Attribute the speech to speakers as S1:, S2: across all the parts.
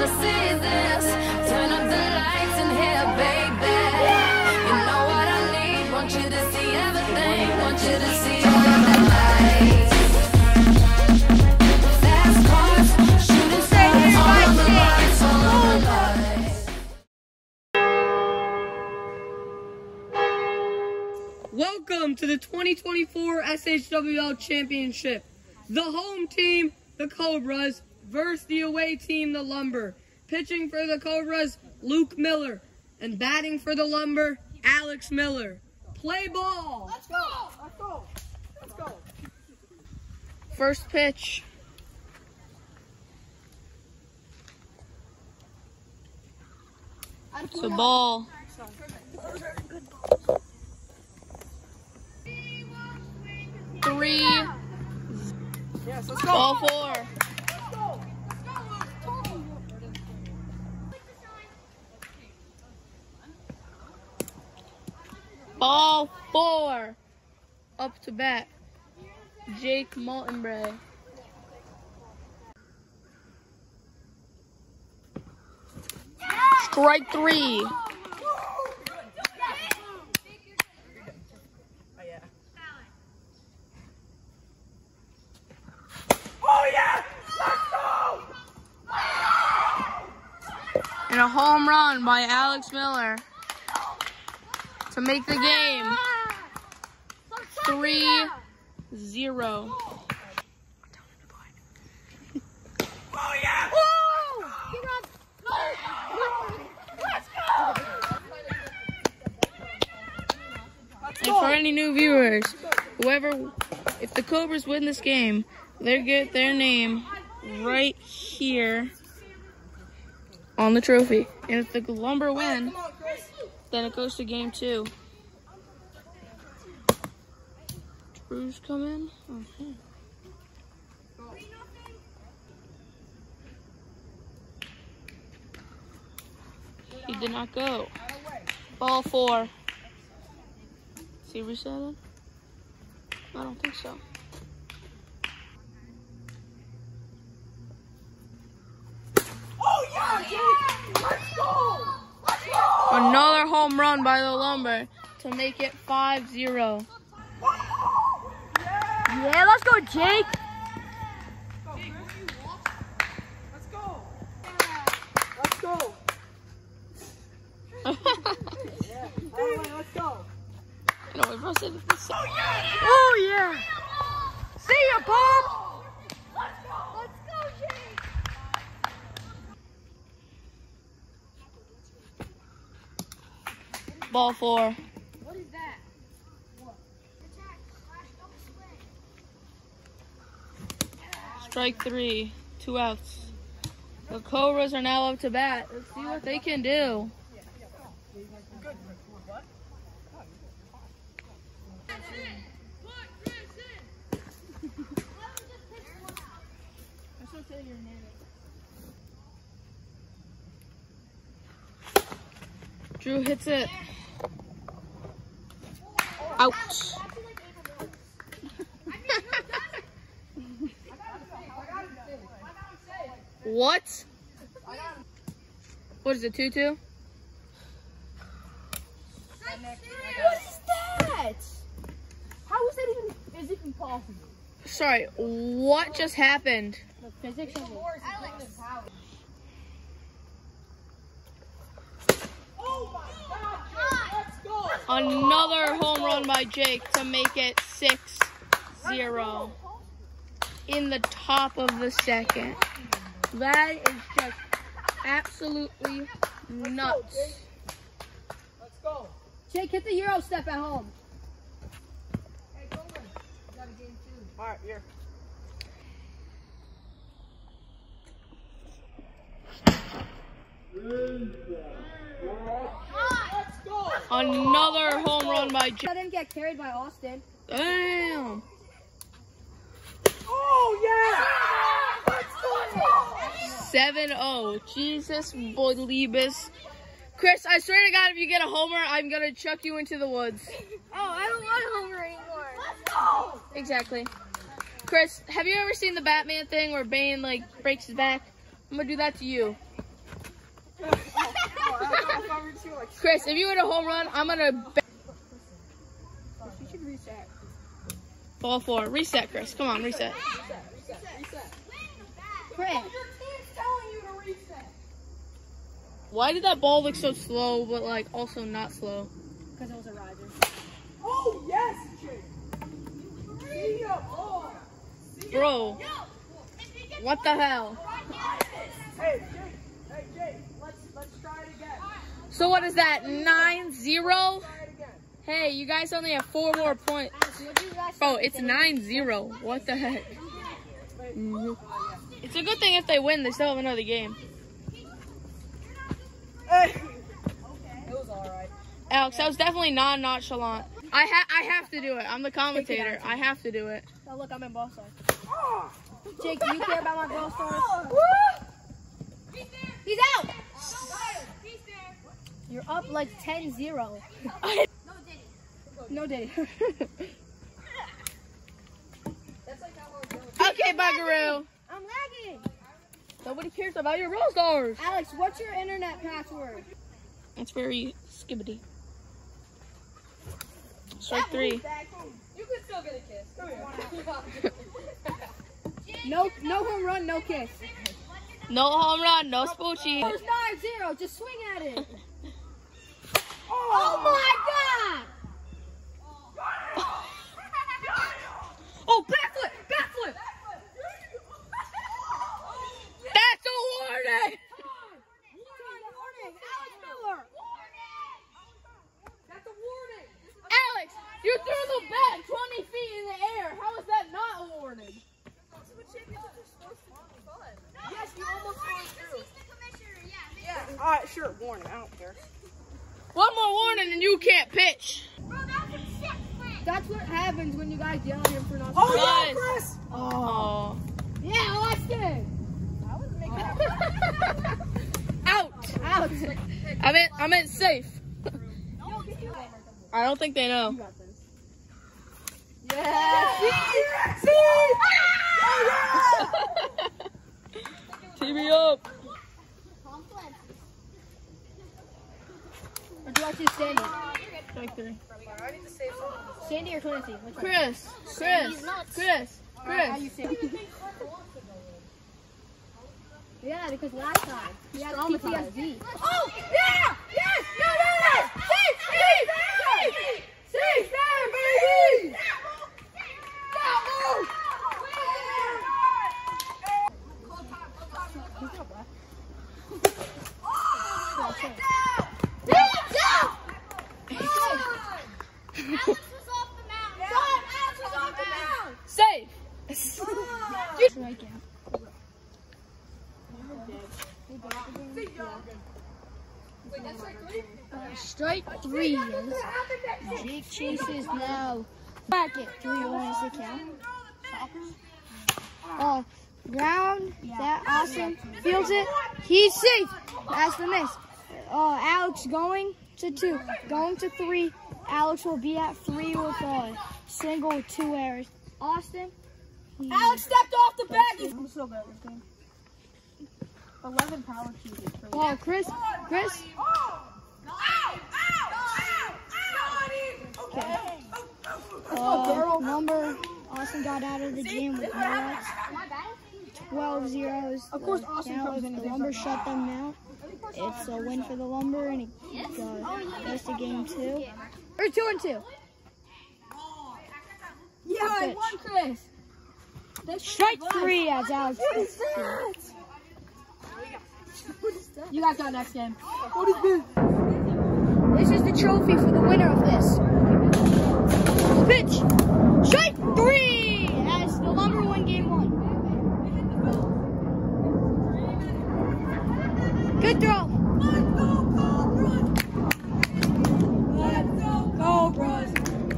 S1: see this. Turn up the lights in here, baby. You know what I need. Want you to see everything. Want you to see all of the lights. Fast cars, shooting stars, all of the lights, all of the lights.
S2: Welcome to the 2024 SHWL Championship. The home team, the Cobras, versus the away team, the Lumber. Pitching for the Cobras, Luke Miller. And batting for the Lumber, Alex Miller. Play ball!
S3: Let's go! Let's go! Let's go!
S2: First pitch. It's a ball. 3.
S3: Yes, let's go!
S2: Ball 4.
S3: Let's go!
S2: Ball 4. Up to bat, Jake Maltenbray. Strike 3.
S3: Oh yeah! Let's go!
S2: And a home run by Alex Miller to make the game 3-0.
S3: Oh yeah!
S2: And for any new viewers, if the Cobras win this game, they get their name right here on the trophy. And if the Lumber win, then it goes to game 2. Drews come in. Okay. He did not go. Ball 4. Is he resetting? I don't think so.
S3: Oh yeah! Jake! Let's go! Let's go!
S2: Another home run by the Lumber to make it 5-0.
S4: Yeah, let's go, Jake.
S3: Let's go! Let's go! Yeah. Let's go!
S2: No, everyone said it this side.
S4: Oh, yeah. See ya, Bob.
S3: Let's go, Jake!
S2: Ball 4.
S4: What is that?
S2: Strike 3. 2 outs. The Cobras are now up to bat. Let's see what they can do. Drew hits it. Ouch. What? What is it, 2-2?
S4: What is that? How is that even physically possible?
S2: Sorry, what just happened?
S4: The physics of it.
S3: Oh my God, Jake! Let's go!
S2: Another home run by Jake to make it 6-0 in the top of the second. That is just absolutely nuts.
S3: Let's go!
S4: Jake, hit the Euro step at home.
S3: Hey, Coleman, you got a game 2. Alright, here. Let's go!
S2: Another home run by Jake.
S4: I didn't get carried by Austin.
S2: Damn.
S3: Oh yeah! Let's go!
S2: 7-0. Jesus Bolibus. Chris, I swear to God, if you get a homer, I'm going to chuck you into the woods.
S4: Oh, I don't want a homer anymore.
S3: Let's go!
S2: Exactly. Chris, have you ever seen the Batman thing where Bane, like, breaks his back? I'm going to do that to you.
S4: Chris, if you hit a home run, I'm gonna.
S3: You should reset.
S4: Ball 4. Reset, Chris. Come on, reset.
S3: Chris.
S2: Your team's telling you to reset.
S4: Why did that ball look so slow, but like also not slow?
S3: Because it was a riser.
S2: Oh, yes, Jake. See ya. Oh.
S4: Bro, what the hell?
S2: Hey, Jake, let's try it again.
S4: So what is that, 9-0?
S2: Try it again.
S4: Hey, you guys only have 4 more points. Bro, it's 9-0. What the heck? It's a good thing if they win, they still have another game.
S2: Hey. It was all right.
S4: Alex, that was definitely non-nonchalant. I have to do it. I'm the commentator. I have to do it.
S3: Oh, look, I'm in ball stars. Jake, do you care about my ball stars? He's out! You're up like 10-0. No, Diddy.
S4: Okay, Buckaroo.
S3: I'm lagging.
S4: Nobody cares about your Roll Stars.
S3: Alex, what's your internet password?
S4: It's very skibbity. Strike 3.
S2: You can still get a kiss. Come here.
S3: No home run, no kiss.
S4: No home run, no spoochie.
S3: It's 9-0. Just swing at it. Oh my God!
S4: Oh, backflip! Backflip! That's a warning!
S3: Alex Miller.
S2: That's a warning.
S4: Alex, you threw the bat 20 feet in the air. How is that not a warning?
S2: Yes, you almost went through. Yeah. All right, sure. Warning. I don't care.
S4: One more warning and you can't pitch.
S3: That's what happens when you guys yell at him for not.
S2: Oh, yeah,
S4: Guys.
S2: Chris.
S4: Oh.
S3: Yeah, Austin.
S4: Out.
S3: Alex.
S4: I meant safe. I don't think they know.
S3: Yeah.
S4: TV up.
S3: Or do I choose Sandy?
S4: Strike 3.
S3: Sandy or Tennessee? Which one?
S4: Chris.
S3: How you say? Yeah, because last time he had PTSD.
S2: Oh, yeah! Yes! No! See, baby!
S4: Safe.
S3: Strike 3 is Jake chases now. Back it. 3 is the count. Ground. That Austin fields it. He's safe. That's the miss. Alex going to 2. Going to 3. Alex will be at 3 with a single with 2 errors. Austin.
S2: Alex stepped off the bag.
S3: I'm so good at this game. 11 power cheeses. Chris. Number Austin got out of the game with no outs. 12 zeros. Of course, Austin comes in. The Lumber shut them out. It's a win for the Lumber, and it goes to game 2. Or 2-2.
S2: Yeah, I won, Chris.
S3: Strike 3 as Alex. You guys got next game.
S2: What is this?
S3: This is the trophy for the winner of this. Pitch. Strike 3 as the Lumber win game 1. Good throw.
S2: Go, bros.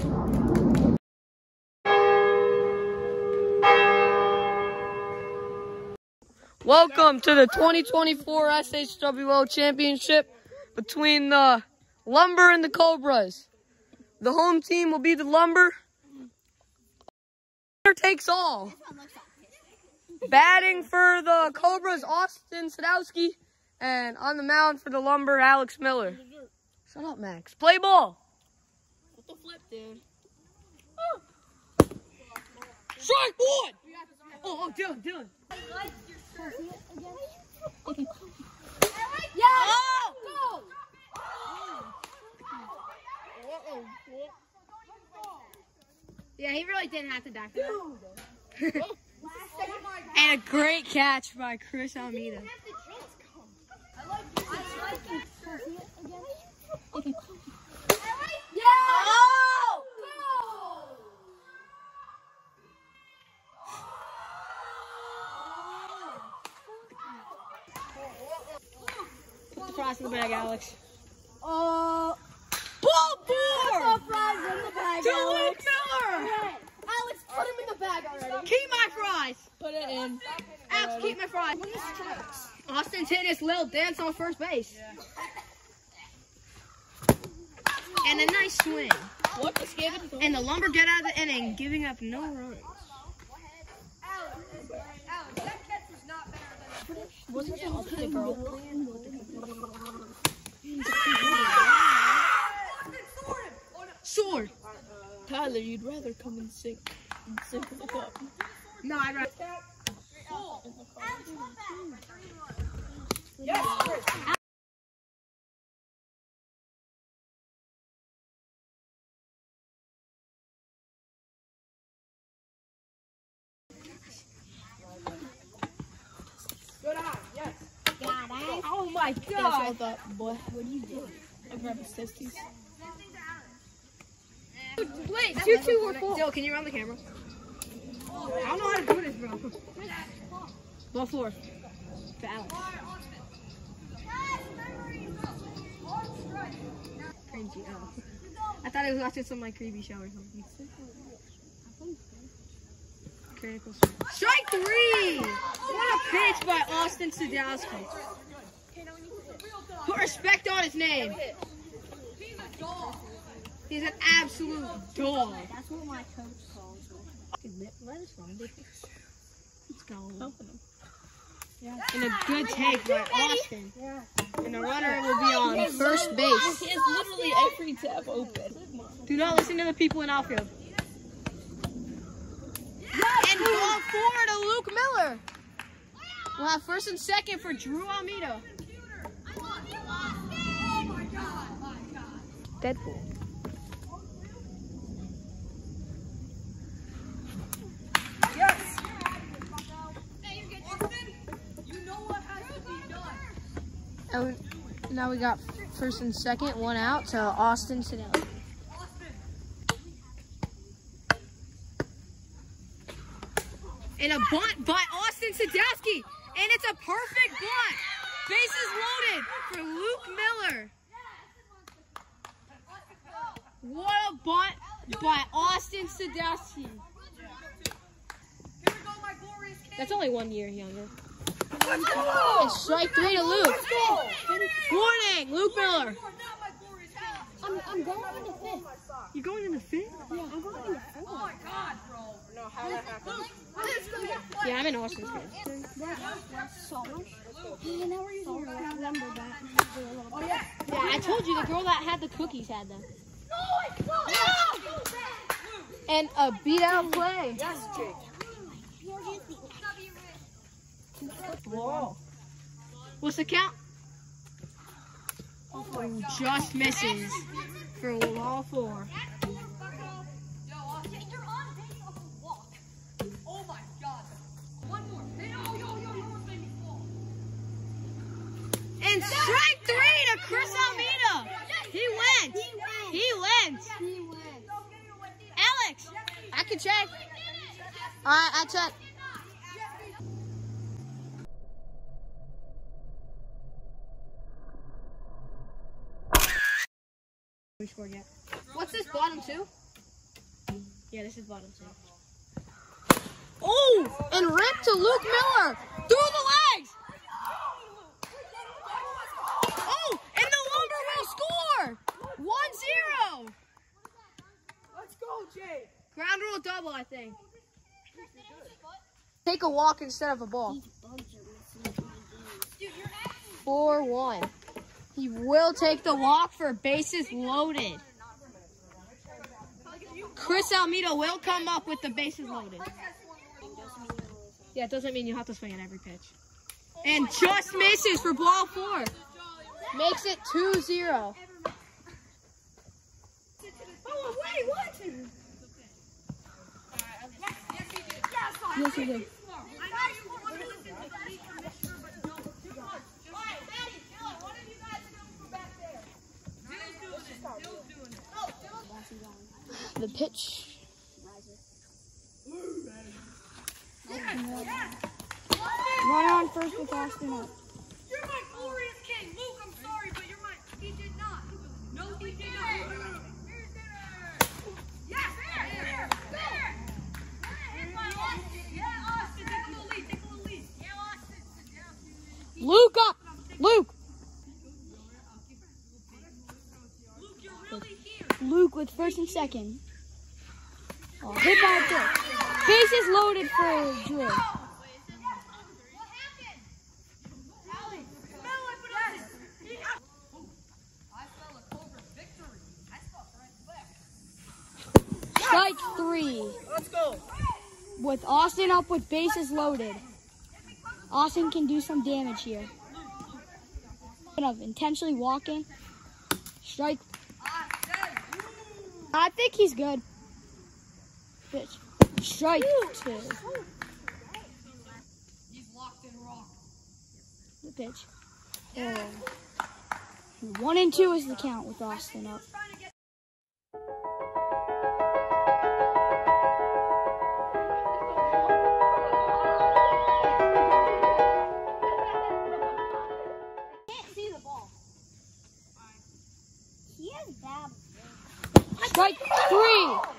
S4: Welcome to the 2024 SHWL Championship between the Lumber and the Cobras. The home team will be the Lumber. Winner takes all. Batting for the Cobras, Austin Sadowski. And on the mound for the Lumber, Alex Miller. Shut up, Max. Play ball.
S2: What the flip, dude?
S4: Strike one. Oh, Dylan.
S3: Yeah, he really didn't have to die for that.
S2: And a great catch by Chris Almeida. Put the fries in the bag, Alex.
S3: Oh,
S2: Ball four!
S3: the fries in the bag,
S2: To
S3: Alex.
S2: Luke Miller!
S3: Alex, put him in the bag already.
S2: Keep my fries!
S4: Put it in.
S2: Alex, keep my fries. Austin's hitting his little dance on first base. And a nice swing.
S4: What is given?
S2: And the Lumber get out of the inning, giving up no runs. Sword.
S4: Tyler, you'd rather come and sink with the cup.
S2: No, I'd rather. Oh my God!
S4: Boy, what are you doing? I grabbed his testes.
S2: Wait, 2-2 or 4. Dill, can you run the camera? I don't know how to do this, bro. Ball 4. To Alex. Cringy. Oh. I thought I was watching some like creepy show or something. Critical strike 3! What a pitch by Austin Sadowski. Put respect on his name. He's an absolute dog.
S3: That's what my coach calls me.
S2: Let us run. Let's go. And a good take by Austin. And the runner will be on first base.
S4: He has literally every tab open.
S2: Do not listen to the people in outfield. And ball 4 to Luke Miller. We'll have first and second for Drew Almeida.
S4: Deadpool.
S3: Oh, now we got first and second, 1 out to Austin Sadowski.
S2: And a bunt by Austin Sadowski. And it's a perfect bunt. Bases loaded for Luke Miller. What a bunt by Austin Sadowski. That's only 1 year younger. And strike 3 to Luke. Warning, Luke Miller.
S3: I'm going in the 5th.
S2: You're going in the 5th?
S3: Yeah, I'm going in the 4th. Oh my God, bro. No, how that happened?
S2: Yeah, I'm in Austin's game.
S3: That's so much. And now we're using your lumber bat. Oh, yeah.
S2: Yeah, I told you the girl that had the cookies had them. And a beat out play.
S3: Yes, Jake.
S2: Whoa. What's the count? Just misses for all 4. And strike 3 to Chris Almeida. He went. Alex, I can check.
S3: All right, I check.
S2: We scored yet. What's this, bottom 2? Yeah, this is bottom 2. Oh, and ripped to Luke Miller through the legs. Oh, and the Lumber will score. 1-0.
S3: Let's go, Jay.
S2: Ground rule double, I think.
S4: Take a walk instead of a ball.
S3: 4-1. He will take the walk for bases loaded. Chris Almeida will come up with the bases loaded. Yeah, it doesn't mean you have to swing at every pitch. And just misses for ball 4. Makes it 2-0. Oh, wait, what? Yes, he did. The pitch. Run on first with Austin up.
S2: You're my glorious king. Luke, I'm sorry, but you're my... He did not. No, he did not. Yes, there. Yeah, Austin, take a little lead. Yeah, Austin.
S3: Luke up. Luke.
S2: Luke, you're really here.
S3: Luke with first and second. Oh, hit by a pitch. Bases loaded for Drew. Strike 3.
S2: Let's go.
S3: With Austin up with bases loaded. Austin can do some damage here. Of intentionally walking. Strike. I think he's good. Pitch. Strike 2.
S2: He's locked in rock.
S3: The pitch. Oh. 1-2 is the count with Austin up. Strike 3.